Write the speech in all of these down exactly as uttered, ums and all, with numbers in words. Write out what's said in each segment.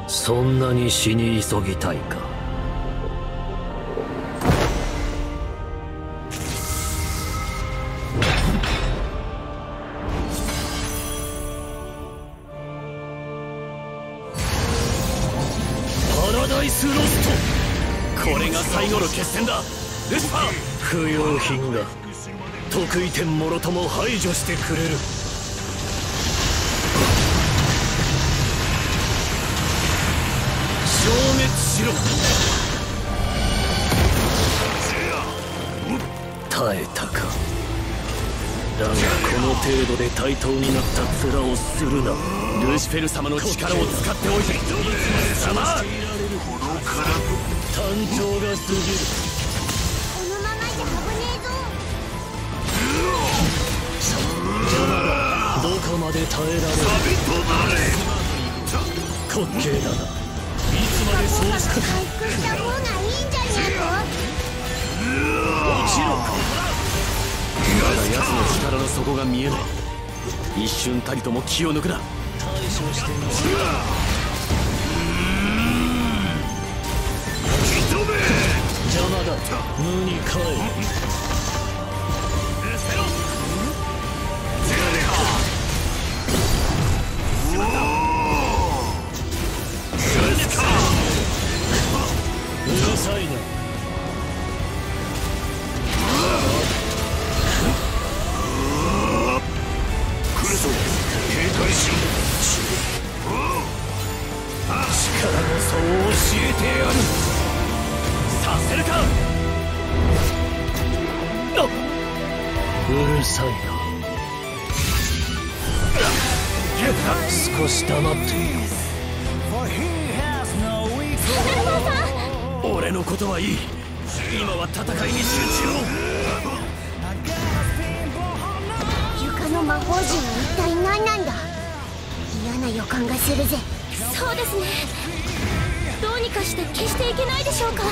そんなに死に急ぎたいか。 パラダイスロスト、これが最後の決戦だ。ルシファー、 不要品が得意点もろとも排除してくれる。 消滅しろ。 耐えたか。だがこの程度で対等になった面をするな。 ルシフェル様の力を使っておいていつまでさま単調が過ぎる。 このままじゃ危ねえぞ。 邪魔だ。どこまで耐えられる。滑稽だな。いつまでそうしか回復した方がいいんじゃね落ちろ。まだ奴の力の底が見えない。一瞬たりとも気を抜くな。 対処してみる。邪魔だ。無に帰る。うるさいな。 来るぞ。警戒しろ。 力の差を教えてやる。 させるか。 うるさいな。少し黙っている。 俺のことはいい。今は戦いに集中を。 床の魔法陣は一体何なんだ。嫌な予感がするぜ。 そうですね。どうにかして消していけないでしょうか。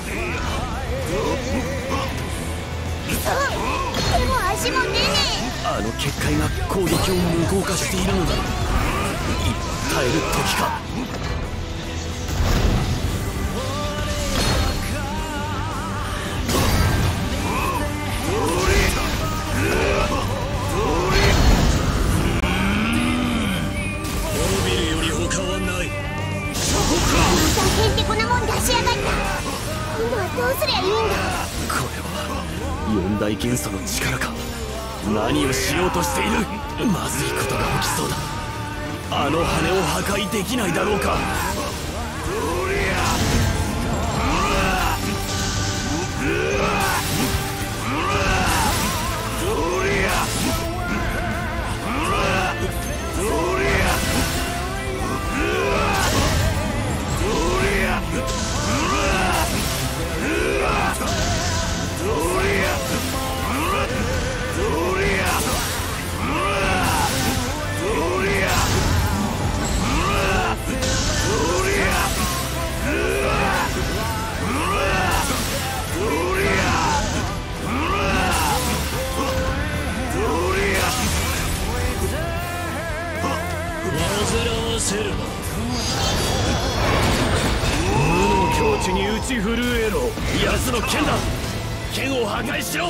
そう手も足も出ねあの結界が攻撃を無効化しているのだ。耐える時か。 滅びるより他はない。 え。へんてこなもん出しやがった。今度はどうすりゃいいんだ。 これは四大元素の力か。何をしようとしている。まずいことが起きそうだ。あの羽を破壊できないだろうか。 煩わせるな。無の境地に打ち震えろ。 奴の剣だ。剣を破壊しろ。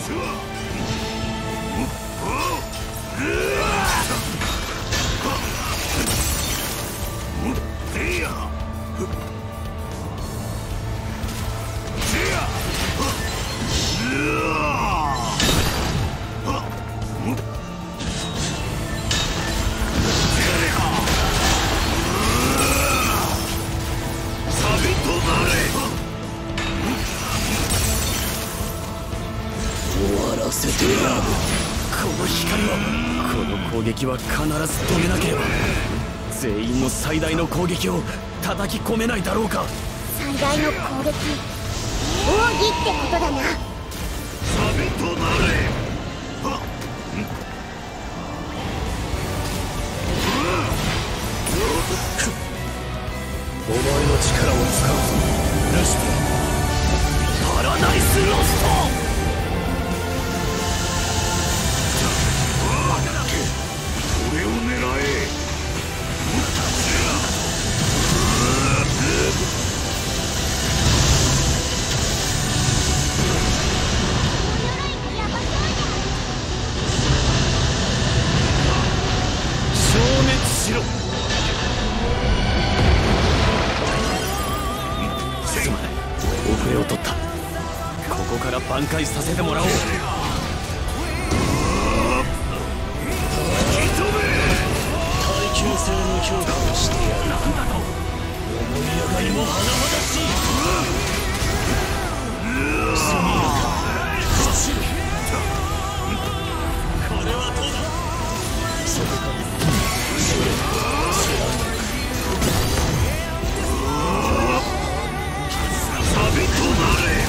終わらせてやる。 この光は、この攻撃は必ず止めなければ全員の最大の攻撃を叩き込めないだろうか。 最大の攻撃、奥義ってことだな。 お前の力を使うぞ。ルシフェル。 パラダイスロスト。 俺を狙え。 挽回させてもらおう。 耐久性の評価をしてやる。なんだと思い上がりも甚だしい。速やか走る。これはどうだ。そこかそれそれサビとなれ。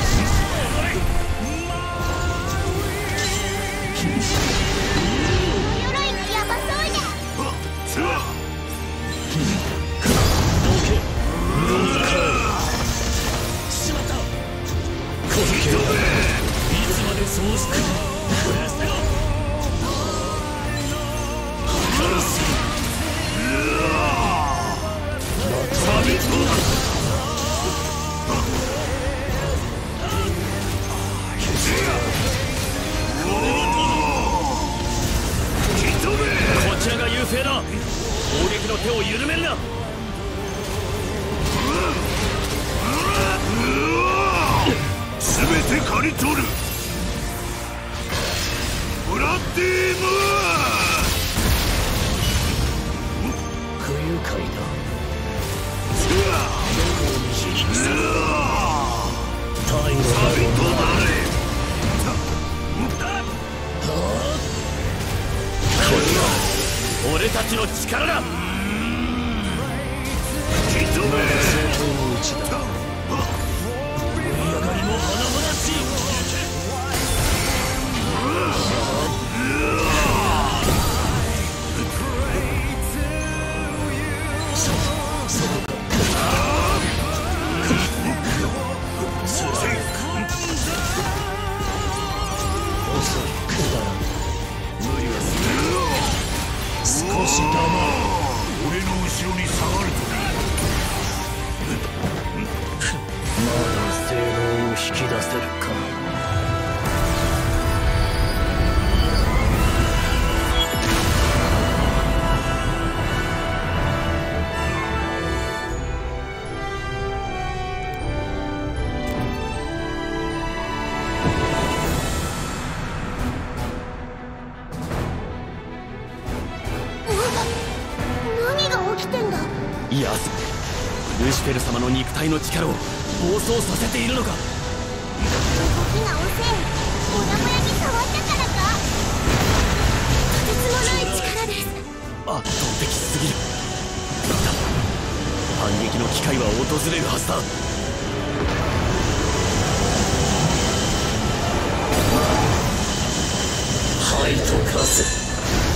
鎧がヤバそうだ。 しまった。この剣はいつまでそうして増やせろ。計らせサビとなれ。 こちらが優勢だ。攻撃の手を緩めるな。 全て刈り取る。ブラッディム不愉快だ。タイムサビとなれ。 俺たちの力だ。 まだ相当のうちだ。盛り上がりも甚だしい。そそこか。遅いくだらん。無理はする。少し黙る。 俺の後ろに下がるとまだ性能を引き出せるか。 何が起きてんだ。 いや、ルシフェル様の肉体の力を暴走させているのか。 動きが遅い。モヤモヤに触ったからか。 とてつもない力です。 圧倒的すぎる。だ反撃の機会は訪れるはずだ。 はいとかせ。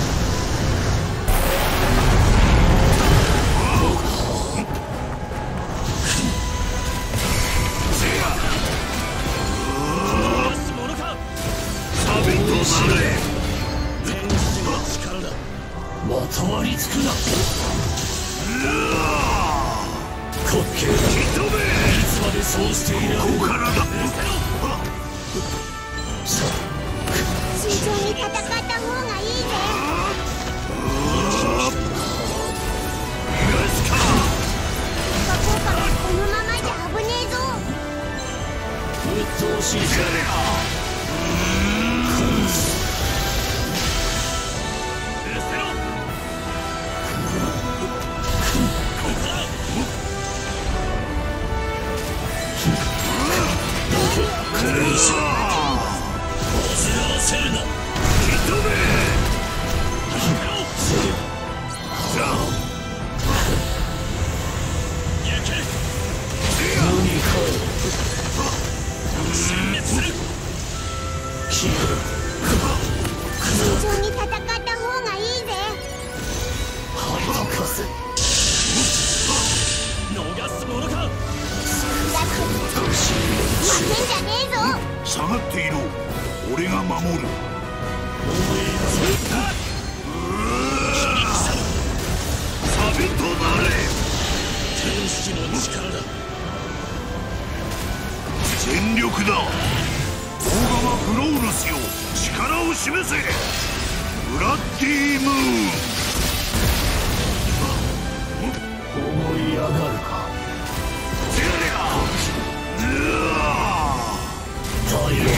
まとわりつくな。滑稽だ。いつまでそうしていられる。 ここからだ。 さ慎重に戦った方がいいぜ。バコーカがこのままじゃ危ねえぞ。 うっとうしいじゃねえか。これ以上煩わせるな。 慎重に戦った方がいいぜ。 逃すものか。 だって負けんじゃねえぞ。 下がっていろ。俺が守る。サビとなれ。 天使の力だ。 全力だ。大釜フロールスよ、力を示せ。ブラッディムーン。 思い上がるか。 うわ太陽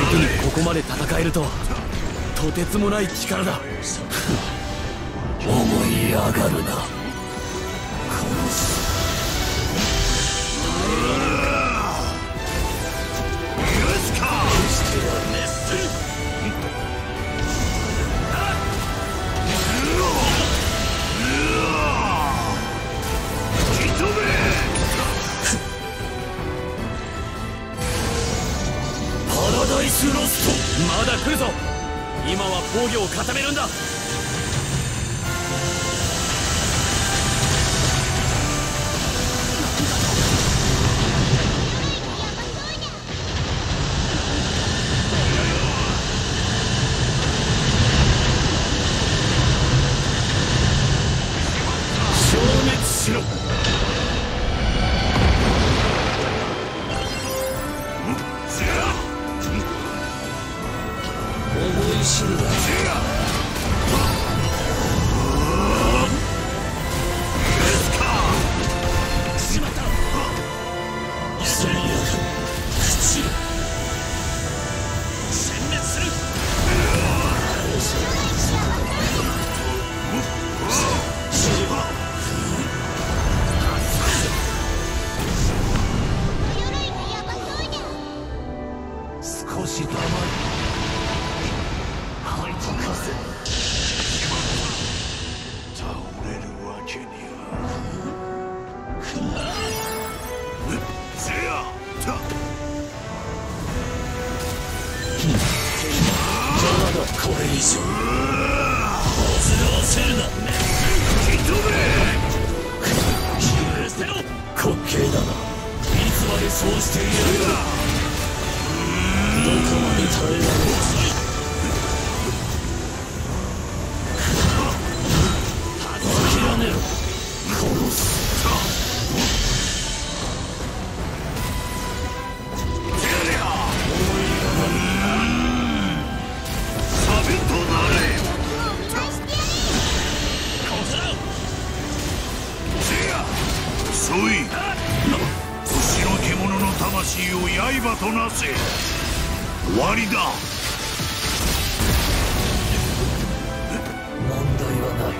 相手にここまで戦えるとはとてつもない力だ。 思い上がるな。殺す。 パラダイスロスト。まだ来るぞ。今は防御を固めるんだ。消滅しろ。思い知るな。しまった。最悪。口。殲滅する。少し黙る。はいとかせ。倒れるわけには。せや。これ以上煩わせるな。吹き飛べ。許せろ。滑稽だな。いつまでそうしているんだ。どこまで耐えられる。諦めろ。殺す。遅い。星の獣の魂を刃となせ。終わりだ。問題はない。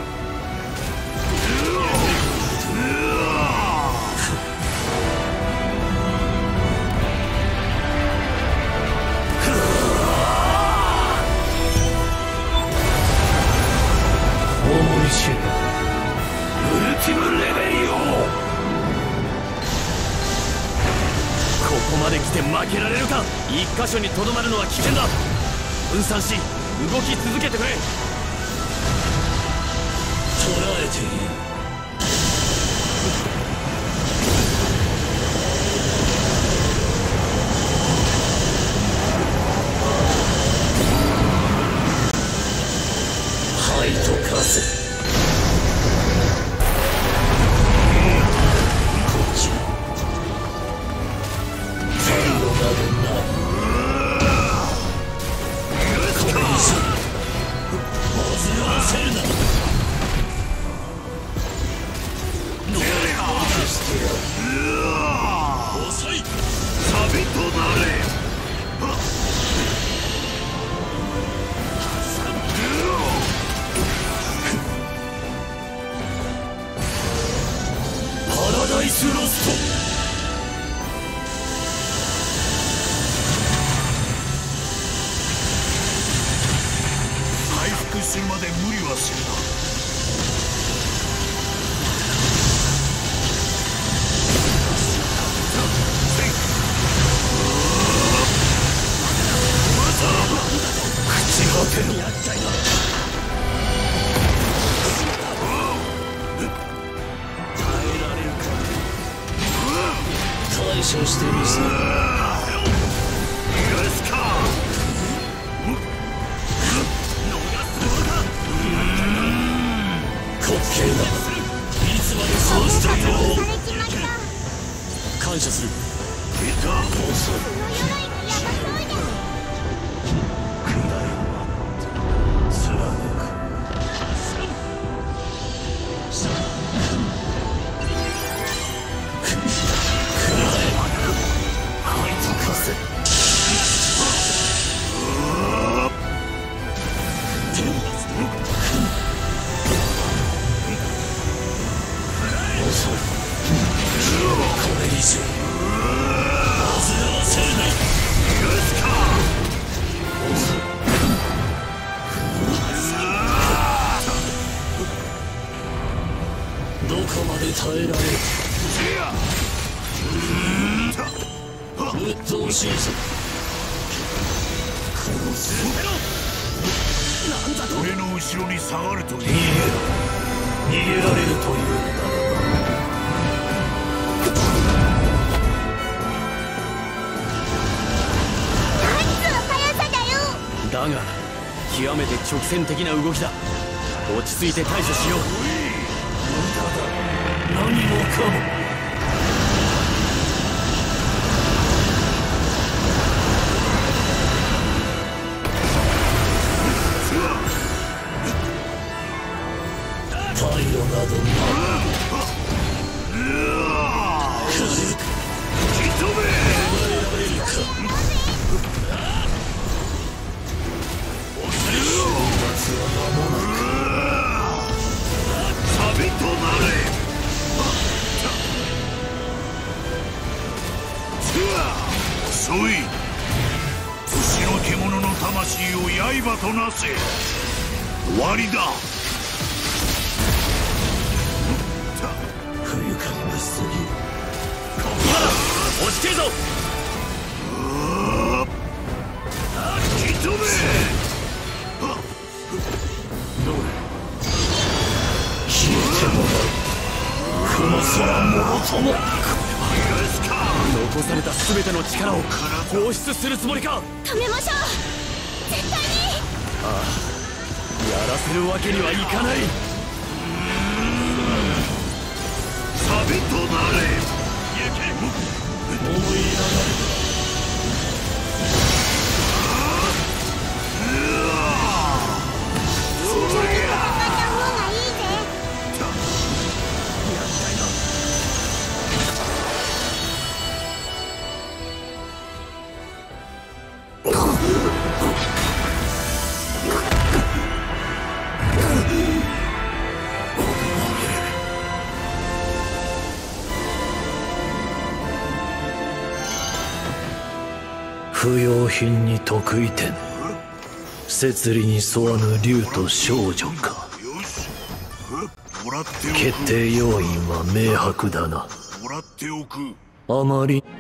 思い知る。ウルティムレベリオン。ここまで来て負けられるか。一箇所にとどまるのは危険だ。分散し動き続けてくれ。捉えている。はいとかせ。パラダイスロスト。回復するまで無理はするな。朽ち果てろ。厄介だ。解消してみせる。許すか。逃すのか。滑稽だ。いつまでそうしているの。感謝する。遅い。 俺の後ろに下がるという。 逃げろ。逃げられるというだが極めて直線的な動きだ。落ち着いて対処しよう。 何もかも太陽など遅い。星の獣の魂を刃となせ。終わりだ。 不愉快なすぎる。 ここだ。落ちてるぞ。 引き止め。 どうだ。消えてもらう。この空もろとも。 残された全ての力を放出するつもりか。 止めましょう。絶対に。 ああ、やらせるわけにはいかない。 サビとなれ。行け。 思い上がる。 不用品に得意点。摂理に沿わぬ竜と少女か。 もらっておく。 決定要因は明白だな。 もらっておく。 あまり